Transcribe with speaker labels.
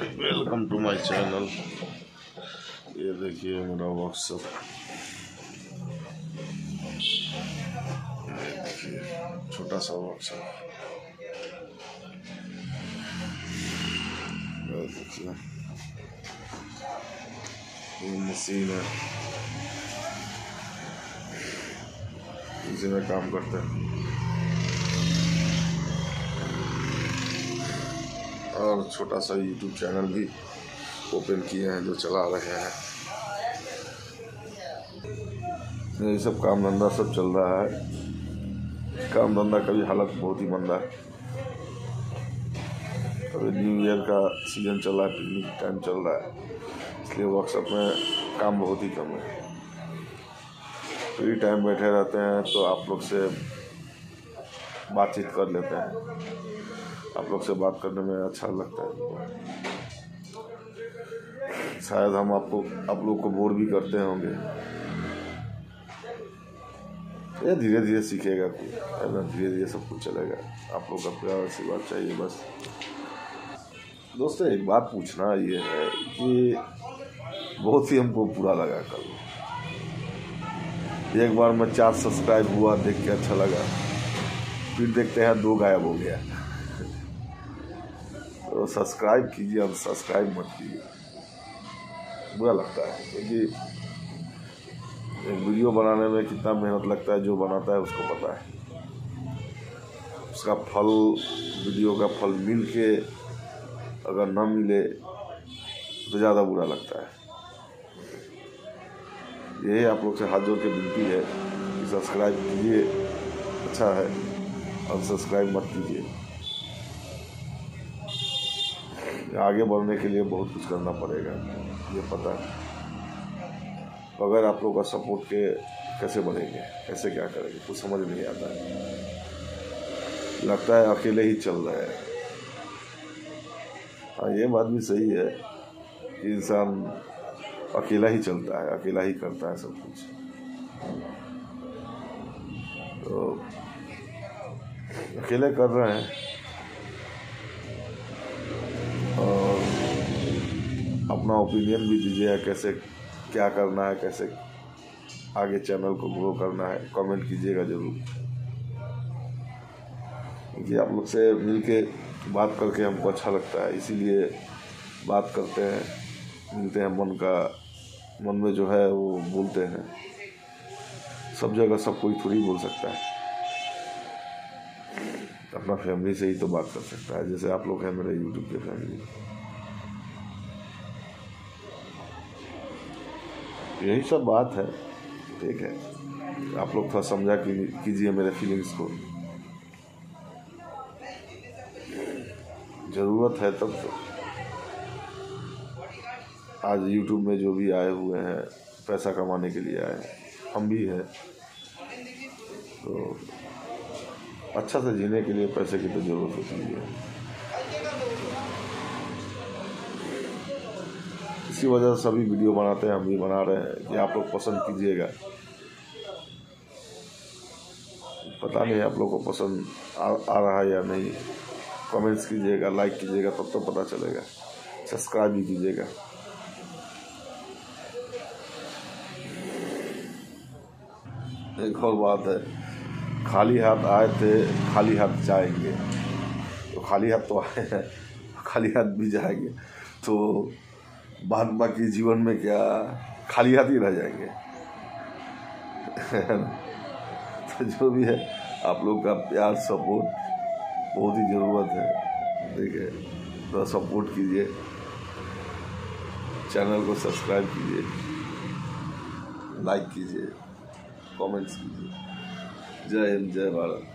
Speaker 1: Welcome to my channel. ये देखिए मेरा वर्कशॉप, छोटा सा वर्कशॉप। देखिए ये मशीन है, इसी में काम करते हैं। और छोटा सा यूट्यूब चैनल भी ओपन किए हैं जो चला रहे हैं। ये सब काम धंधा सब चल रहा है। काम धंधा का भी हालत बहुत ही मंदा है। अभी न्यू ईयर का सीजन चल रहा है, पिकनिक टाइम चल रहा है, इसलिए वर्कशॉप में काम बहुत ही कम है। फ्री टाइम बैठे रहते हैं तो आप लोग से बातचीत कर लेते हैं। आप लोग से बात करने में अच्छा लगता है। शायद हम आप लोग को बोर भी करते होंगे। ये धीरे धीरे सीखेगा, धीरे धीरे सब कुछ चलेगा। आप लोग का प्यार सी बात चाहिए बस। दोस्तों एक बात पूछना ये है कि बहुत ही हमको बुरा लगा कल। एक बार में 4 सब्सक्राइब हुआ, देख के अच्छा लगा, फिर देखते हैं 2 गायब हो गया। तो सब्सक्राइब कीजिए, अनसब्सक्राइब मत कीजिए। बुरा लगता है क्योंकि एक वीडियो बनाने में कितना मेहनत लगता है, जो बनाता है उसको पता है। उसका फल, वीडियो का फल मिल के अगर ना मिले तो ज़्यादा बुरा लगता है। यही आप लोग से हाथ जोड़ के विनती है कि सब्सक्राइब कीजिए, अच्छा है, अनसब्सक्राइब मत कीजिए। आगे बढ़ने के लिए बहुत कुछ करना पड़ेगा, ये पता है। बगैर आप लोग का सपोर्ट के कैसे बढ़ेंगे, कैसे क्या करेंगे, कुछ समझ नहीं आता है। लगता है अकेले ही चल रहे हैं। हाँ, ये बात भी सही है कि इंसान अकेला ही चलता है, अकेला ही करता है सब कुछ। तो अकेले कर रहे हैं और अपना ओपिनियन भी दीजिएगा, कैसे क्या करना है, कैसे आगे चैनल को ग्रो करना है। कमेंट कीजिएगा ज़रूर, क्योंकि आप लोग से मिलके बात करके हमको अच्छा लगता है, इसीलिए बात करते हैं, मिलते हैं। मन में जो है वो बोलते हैं। सब जगह सब कोई थोड़ी बोल सकता है। अपना फैमिली से ही तो बात कर सकता है, जैसे आप लोग हैं मेरे यूट्यूब के फैमिली। यही सब बात है, ठीक है। आप लोग थोड़ा समझा कीजिए मेरे फीलिंग्स को। ज़रूरत है तब तो। आज यूट्यूब में जो भी आए हुए हैं पैसा कमाने के लिए आए हैं, हम भी हैं। तो अच्छा से जीने के लिए पैसे की तो ज़रूरत होती है। इसी वजह से सभी वीडियो बनाते हैं, हम भी बना रहे हैं कि आप लोग पसंद कीजिएगा। पता नहीं आप लोग को पसंद आ रहा है या नहीं। कमेंट्स कीजिएगा, लाइक कीजिएगा, तब तो पता चलेगा। सब्सक्राइब भी कीजिएगा। एक और बात है, खाली हाथ आए थे, खाली हाथ जाएंगे। तो खाली हाथ तो आए हैं, खाली हाथ भी जाएंगे, तो बाद बाकी जीवन में क्या खाली हाथ ही रह जाएंगे। तो जो भी है, आप लोग का प्यार, सपोर्ट बहुत ही ज़रूरत है, ठीक है। तो सपोर्ट कीजिए, चैनल को सब्सक्राइब कीजिए, लाइक कीजिए, कमेंट्स कीजिए। जय हिंद, जय भारत।